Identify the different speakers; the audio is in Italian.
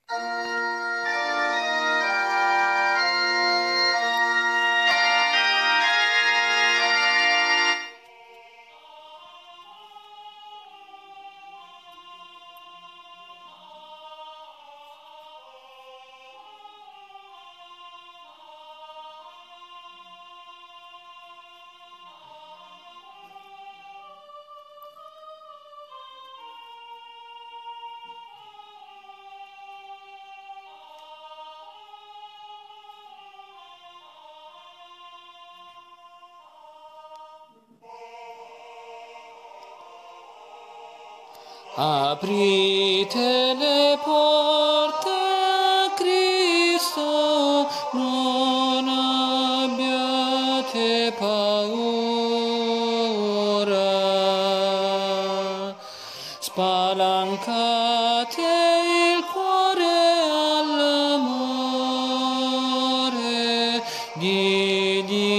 Speaker 1: Aprite le porte a Cristo, non abbiate paura. Spalancate il cuore all'amore di Dio.